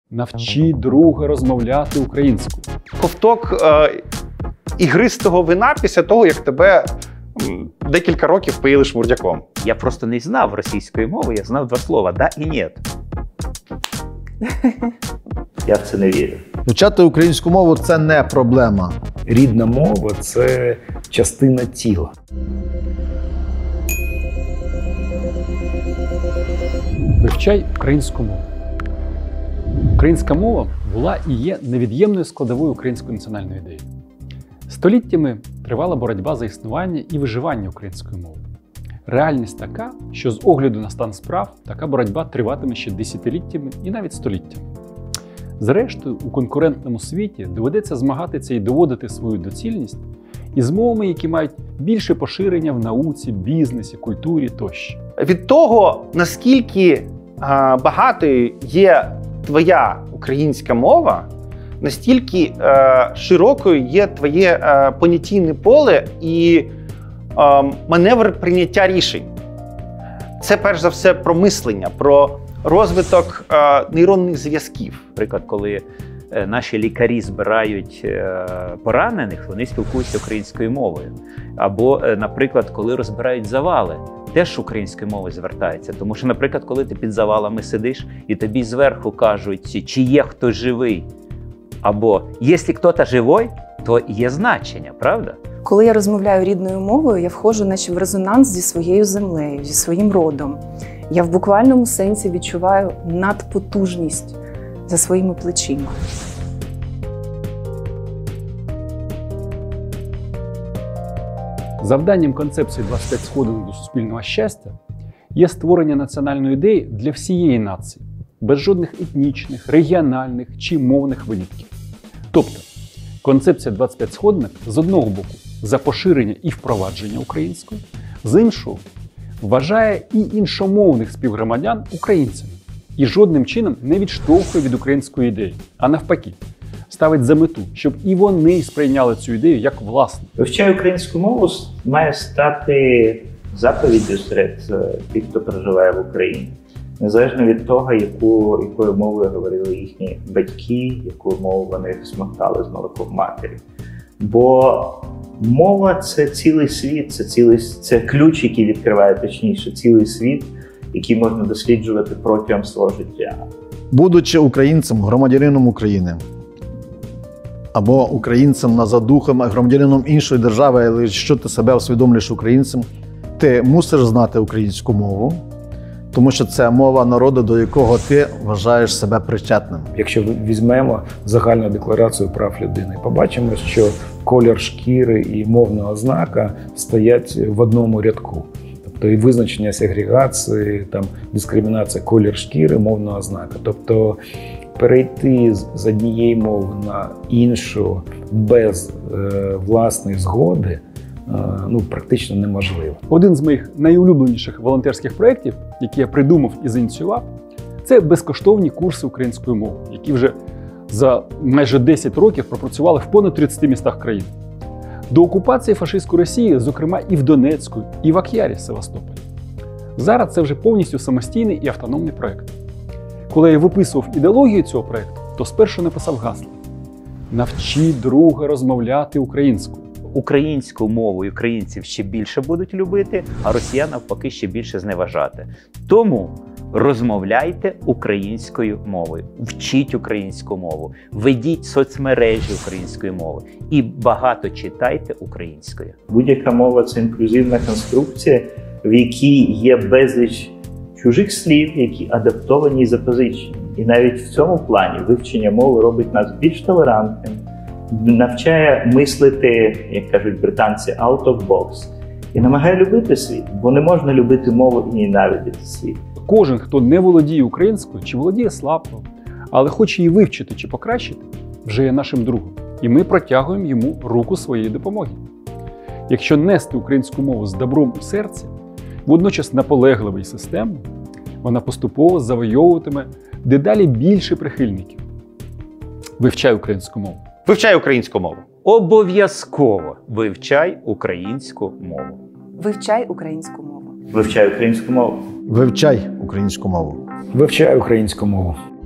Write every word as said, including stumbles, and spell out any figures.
Навчи друга розмовляти українською. Ковток е, ігристого вина після того, як тебе м, декілька років поїли шмурдяком. Я просто не знав російської мови, я знав два слова «да» і «нет». Я в це не вірю. Вивчати українську мову – це не проблема. Рідна мова – це частина тіла. Вивчай українську мову. Українська мова була і є невід'ємною складовою української національної ідеї. Століттями тривала боротьба за існування і виживання української мови. Реальність така, що з огляду на стан справ така боротьба триватиме ще десятиліттями і навіть століттями. Зрештою, у конкурентному світі доведеться змагатися і доводити свою доцільність із мовами, які мають більше поширення в науці, бізнесі, культурі тощо. Від того, наскільки а, багатою є твоя українська мова, настільки а, широкою є твоє а, понятійне поле і а, маневр прийняття рішень. Це перш за все про мислення, про розвиток а, нейронних зв'язків. Наприклад, коли е, наші лікарі збирають е, поранених, вони спілкуються українською мовою. Або, е, наприклад, коли розбирають завали, теж українською мовою звертаються. Тому що, наприклад, коли ти під завалами сидиш і тобі зверху кажуть, чи є хтось живий, або «якщо хтось живий», то є значення, правда? Коли я розмовляю рідною мовою, я входжу наче в резонанс зі своєю землею, зі своїм родом. Я в буквальному сенсі відчуваю надпотужність за своїми плечима. Завданням концепції двадцять п'ять сходинок до суспільного щастя є створення національної ідеї для всієї нації, без жодних етнічних, регіональних чи мовних винятків. Тобто, концепція двадцять п'ять сходинок з одного боку за поширення і впровадження української, з іншого вважає і іншомовних співгромадян українцями і жодним чином не відштовхує від української ідеї, а навпаки, ставить за мету, щоб і вони сприйняли цю ідею як власну. Вивчай українську мову має стати заповіддю серед тих, хто проживає в Україні. Незалежно від того, яку, якою мовою говорили їхні батьки, яку мову вони смоктали з молоком матері. Бо мова – це цілий світ, це, цілий, це ключ, який відкриває, точніше, цілий світ, який можна досліджувати протягом свого життя. Будучи українцем, громадянином України, або українцем на задухом, громадянином іншої держави, але що ти себе усвідомлюєш українцем, ти мусиш знати українську мову, тому що це мова народу, до якого ти вважаєш себе причетним. Якщо візьмемо загальну декларацію прав людини, побачимо, що колір шкіри і мовна ознака стоять в одному рядку. Тобто і визначення сегрегації, там, дискримінація, колір шкіри, мовна ознака. Тобто перейти з однієї мови на іншу без е, власної згоди ну, практично неможливо. Один з моїх найулюбленіших волонтерських проєктів, які я придумав і зініціював, це безкоштовні курси української мови, які вже за майже десять років пропрацювали в понад тридцяти містах країни. До окупації фашистської Росії, зокрема і в Донецьку, і в Ак'ярі, Севастополі. Зараз це вже повністю самостійний і автономний проєкт. Коли я виписував ідеологію цього проєкту, то спершу написав гасло «Навчи друга розмовляти українською». Українську мову українців ще більше будуть любити, а росіян навпаки ще більше зневажати. Тому розмовляйте українською мовою, вчіть українську мову, ведіть соцмережі української мови і багато читайте українською. Будь-яка мова – це інклюзивна конструкція, в якій є безліч чужих слів, які адаптовані і запозичені. І навіть в цьому плані вивчення мови робить нас більш толерантним, навчає мислити, як кажуть британці, out of box. І намагає любити світ, бо не можна любити мову і ненавидіти світ. Кожен, хто не володіє українською, чи володіє слабко, але хоче її вивчити чи покращити, вже є нашим другом. І ми протягуємо йому руку своєї допомоги. Якщо нести українську мову з добром у серці, водночас наполегливо і системно, вона поступово завойовуватиме дедалі більше прихильників. Вивчай українську мову. Вивчай українську мову. Обов'язково вивчай українську мову. Вивчай українську мову. Вивчай українську мову. Вивчай українську мову. Вивчай українську мову.